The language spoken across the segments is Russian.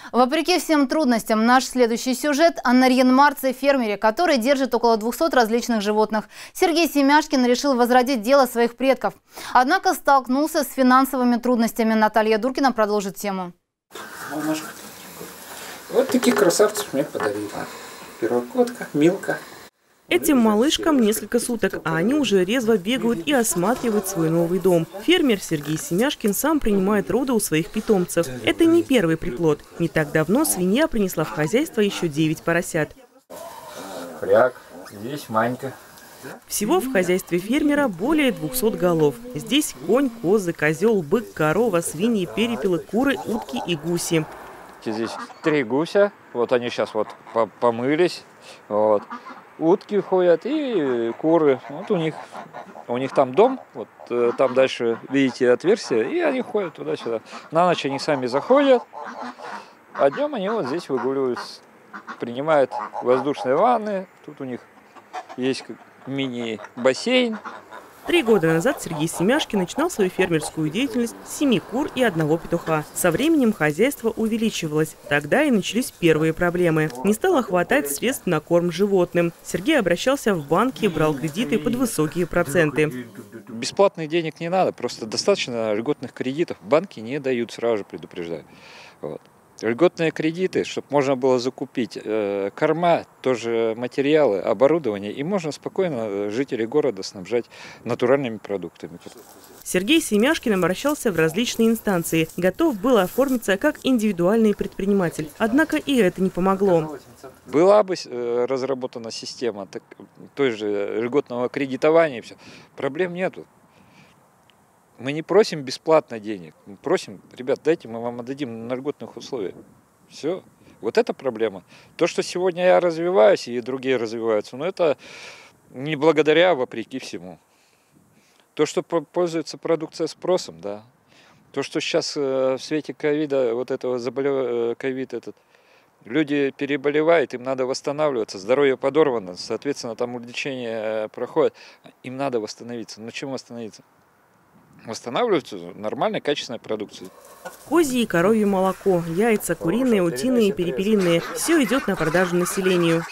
Вопреки всем трудностям, наш следующий сюжет о нарьян-марце, фермере, который держит около 200 различных животных. Сергей Семяшкин решил возродить дело своих предков. Однако столкнулся с финансовыми трудностями. Наталья Дуркина продолжит тему. Вот таких красавцев мне подарили. Первокотка, Милка. Этим малышкам несколько суток, а они уже резво бегают и осматривают свой новый дом. Фермер Сергей Семяшкин сам принимает роды у своих питомцев. Это не первый приплод. Не так давно свинья принесла в хозяйство еще 9 поросят. Хряк, здесь Манька. Всего в хозяйстве фермера более 200 голов. Здесь конь, козы, козел, бык, корова, свиньи, перепелы, куры, утки и гуси. Здесь 3 гуся. Вот они сейчас вот помылись. Вот. Утки ходят и куры. Вот у них там дом, вот там дальше, видите, отверстие, и они ходят туда-сюда. На ночь они сами заходят, а днем они вот здесь выгуливаются, принимают воздушные ванны. Тут у них есть мини-бассейн. 3 года назад Сергей Семяшкин начинал свою фермерскую деятельность с 7 кур и 1 петуха. Со временем хозяйство увеличивалось. Тогда и начались первые проблемы. Не стало хватать средств на корм животным. Сергей обращался в банки и брал кредиты под высокие проценты. Бесплатных денег не надо, просто достаточно льготных кредитов. Банки не дают, сразу же предупреждаю. Вот. Льготные кредиты, чтобы можно было закупить корма, тоже материалы, оборудование, и можно спокойно жителей города снабжать натуральными продуктами. Сергей Семяшкин обращался в различные инстанции, готов был оформиться как индивидуальный предприниматель. Однако и это не помогло. Была бы разработана система той же льготного кредитования, все. Проблем нету. Мы не просим бесплатно денег, мы просим, ребят, дайте, мы вам отдадим на льготных условиях. Все. Вот это проблема. То, что сегодня я развиваюсь и другие развиваются, но это не благодаря, а вопреки всему. То, что пользуется продукция спросом, да. То, что сейчас в свете ковида, вот этого ковид этот, люди переболевают, им надо восстанавливаться, здоровье подорвано, соответственно, там лечение проходит, им надо восстановиться. Но чем восстановиться? Восстанавливаются нормальной, качественной продукцией. Козье и коровье молоко, яйца, куриные, утиные, перепелиные. Все идет на продажу населению.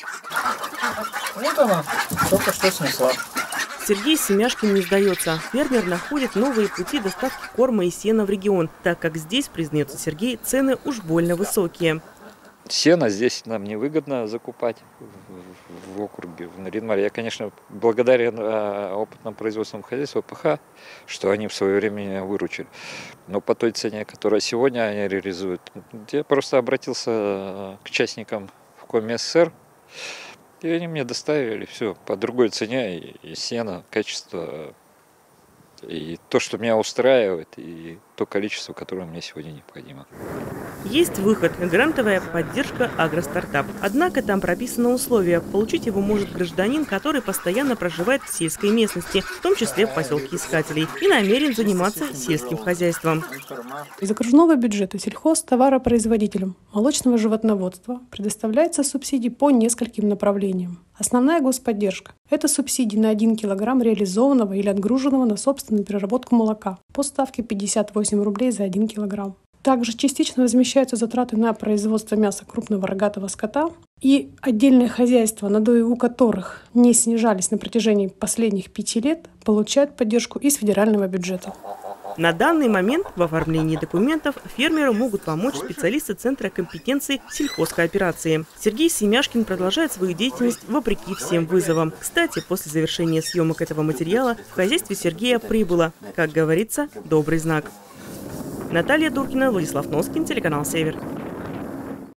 Вот она, только что снесла. Сергей Семяшкин не сдается. Фермер находит новые пути доставки корма и сена в регион, так как здесь, признается Сергей, цены уж больно высокие. Сено здесь нам невыгодно закупать в округе, в Нарьян-Маре. Я, конечно, благодарен опытному производственному хозяйству ПХ, что они в свое время меня выручили. Но по той цене, которая сегодня они реализуют, я просто обратился к частникам в Коми СССР, и они мне доставили все по другой цене, и сено, качество, и то, что меня устраивает, и то количество, которое мне сегодня необходимо. Есть выход – грантовая поддержка «Агростартап». Однако там прописано условие. Получить его может гражданин, который постоянно проживает в сельской местности, в том числе в поселке Искателей, и намерен заниматься сельским хозяйством. Из окружного бюджета сельхозтоваропроизводителям молочного животноводства предоставляется субсидии по нескольким направлениям. Основная господдержка – это субсидии на 1 килограмм реализованного или отгруженного на собственную переработку молока по ставке 58 рублей за 1 килограмм. Также частично возмещаются затраты на производство мяса крупного рогатого скота, и отдельные хозяйства, надои у которых не снижались на протяжении последних 5 лет, получают поддержку из федерального бюджета. На данный момент в оформлении документов фермеру могут помочь специалисты Центра компетенции сельхозкооперации. Сергей Семяшкин продолжает свою деятельность вопреки всем вызовам. Кстати, после завершения съемок этого материала в хозяйстве Сергея прибыло, как говорится, добрый знак. Наталья Дуркина, Владислав Носкин, телеканал «Север».